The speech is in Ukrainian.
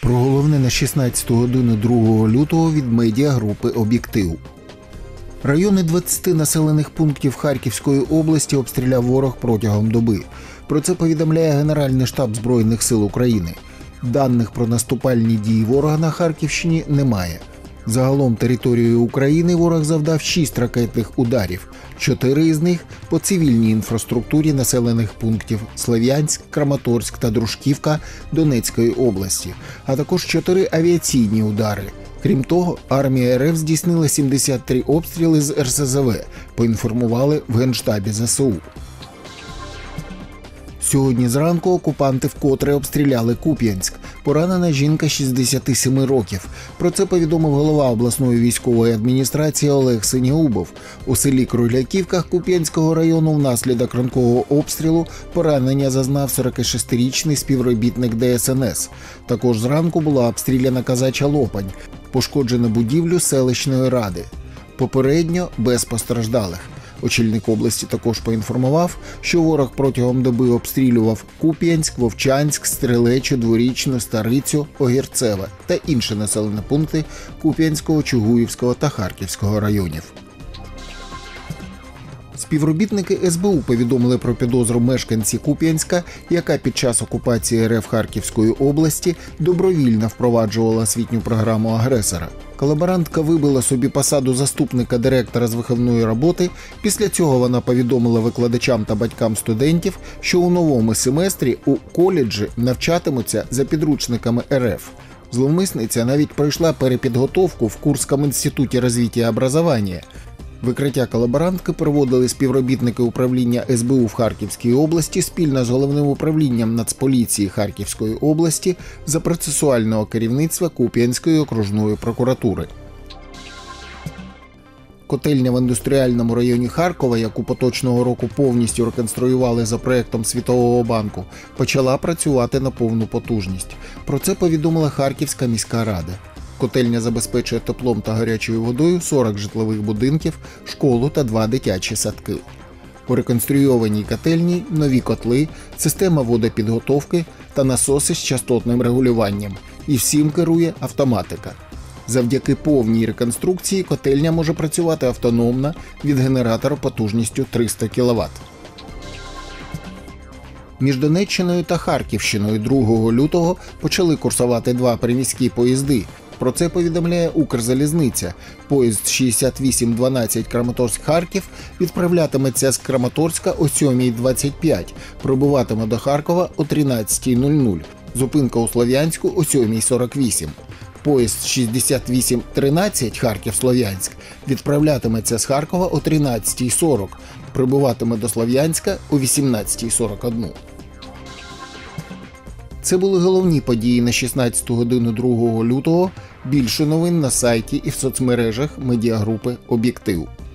Про головне на 16 годину 2 лютого від медіагрупи «Об'єктив». Райони 20 населених пунктів Харківської області обстріляв ворог протягом доби. Про це повідомляє Генеральний штаб Збройних сил України. Даних про наступальні дії ворога на Харківщині немає. Загалом територією України ворог завдав 6 ракетних ударів, 4 із них по цивільній інфраструктурі населених пунктів Слов'янськ, Краматорськ та Дружківка Донецької області, а також 4 авіаційні удари. Крім того, армія РФ здійснила 73 обстріли з РСЗВ, поінформували в Генштабі ЗСУ. Сьогодні зранку окупанти вкотре обстріляли Куп'янськ. Поранена жінка 67 років. Про це повідомив голова обласної військової адміністрації Олег Синєубов. У селі Кроляківка Куп'янського району внаслідок ранкового обстрілу поранення зазнав 46-річний співробітник ДСНС. Також зранку була обстріляна Казача Лопань. Пошкоджено будівлю селищної ради. Попередньо без постраждалих. Очільник області також поінформував, що ворог протягом доби обстрілював Куп'янськ, Вовчанськ, Стрелечу, Дворічну, Старицю, Огірцеве та інші населені пункти Куп'янського, Чугуївського та Харківського районів. Співробітники СБУ повідомили про підозру мешканці Куп'янська, яка під час окупації РФ Харківської області добровільно впроваджувала освітню програму агресора. Колаборантка вибила собі посаду заступника директора з виховної роботи. Після цього вона повідомила викладачам та батькам студентів, що у новому семестрі у коледжі навчатимуться за підручниками РФ. Зловмисниця навіть пройшла перепідготовку в Курському інституті розвитку образування. Викриття колаборантки проводили співробітники управління СБУ в Харківській області спільно з головним управлінням Нацполіції Харківської області за процесуального керівництва Куп'янської окружної прокуратури. Котельня в індустріальному районі Харкова, яку поточного року повністю реконструювали за проєктом Світового банку, почала працювати на повну потужність. Про це повідомила Харківська міська рада. Котельня забезпечує теплом та гарячою водою 40 житлових будинків, школу та 2 дитячі садки. У реконструйованій котельні нові котли, система водопідготовки та насоси з частотним регулюванням. І всім керує автоматика. Завдяки повній реконструкції котельня може працювати автономно від генератора потужністю 300 кВт. Між Донеччиною та Харківщиною 2 лютого почали курсувати 2 приміські поїзди. Про це повідомляє Укрзалізниця. Поїзд 6812 Краматорськ-Харків відправлятиметься з Краматорська о 7:25, прибуватиме до Харкова о 13:00. Зупинка у Слов'янську о 7:48. Поїзд 6813 Харків-Слов'янськ відправлятиметься з Харкова о 13:40, прибуватиме до Слов'янська о 18:41. Це були головні події на 16 годину 2 лютого. Більше новин на сайті і в соцмережах медіагрупи «Об'єктив».